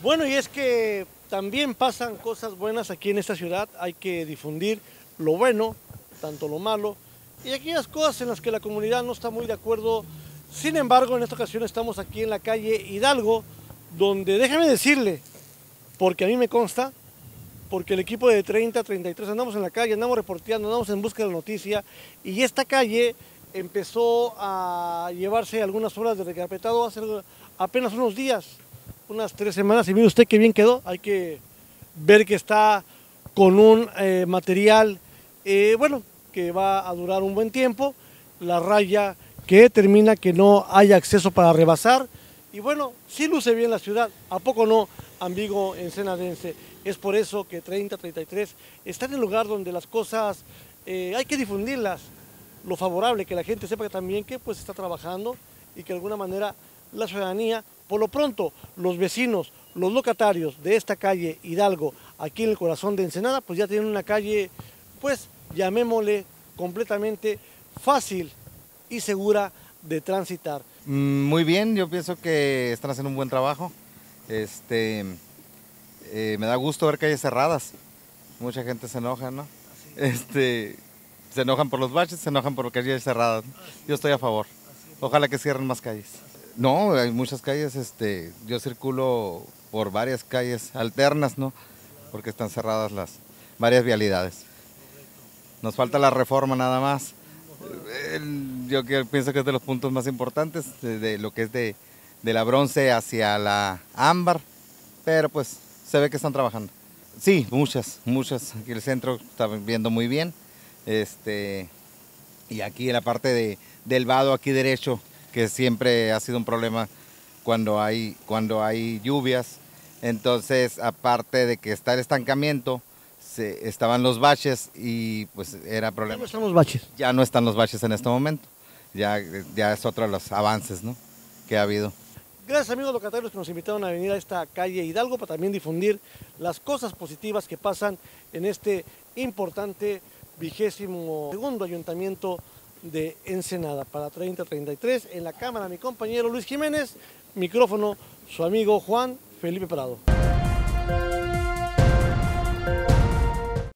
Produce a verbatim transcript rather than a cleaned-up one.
Bueno, y es que también pasan cosas buenas aquí en esta ciudad, hay que difundir lo bueno, tanto lo malo, y aquellas cosas en las que la comunidad no está muy de acuerdo. Sin embargo, en esta ocasión estamos aquí en la calle Hidalgo, donde déjame decirle, porque a mí me consta, porque el equipo de treinta, treinta y tres andamos en la calle, andamos reporteando, andamos en busca de la noticia, y esta calle empezó a llevarse algunas horas de recarpetado hace apenas unos días, unas tres semanas, y mire usted qué bien quedó. Hay que ver que está con un eh, material, eh, bueno, que va a durar un buen tiempo, la raya que determina que no haya acceso para rebasar, y bueno, sí luce bien la ciudad, ¿a poco no, amigo ensenadense? Es por eso que treinta, treinta y tres está en el lugar donde las cosas eh, hay que difundirlas, lo favorable, que la gente sepa que también que pues está trabajando y que de alguna manera la ciudadanía, por lo pronto los vecinos, los locatarios de esta calle Hidalgo, aquí en el corazón de Ensenada, pues ya tienen una calle, pues llamémosle completamente fácil y segura de transitar. Muy bien, yo pienso que están haciendo un buen trabajo. Este, eh, me da gusto ver calles cerradas. Mucha gente se enoja, ¿no? Este, se enojan por los baches, se enojan por calles cerradas. Yo estoy a favor. Ojalá que cierren más calles. No, hay muchas calles, este, yo circulo por varias calles alternas, ¿no? Porque están cerradas las varias vialidades. Nos falta la reforma nada más. El, yo que pienso que es de los puntos más importantes, de, de lo que es de, de la bronce hacia la ámbar, pero pues se ve que están trabajando. Sí, muchas, muchas. Aquí el centro está viendo muy bien. Este, y aquí en la parte de, del vado aquí derecho, que siempre ha sido un problema cuando hay, cuando hay lluvias. Entonces, aparte de que está el estancamiento, se, estaban los baches y pues era problema. Ya no están los baches. Ya no están los baches en este momento. Ya, ya es otro de los avances, ¿no?, que ha habido. Gracias, amigos locatarios, que nos invitaron a venir a esta calle Hidalgo para también difundir las cosas positivas que pasan en este importante vigésimo segundo ayuntamiento de Ensenada. Para treinta, treinta y tres, en la cámara mi compañero Luis Jiménez, micrófono su amigo Juan Felipe Prado.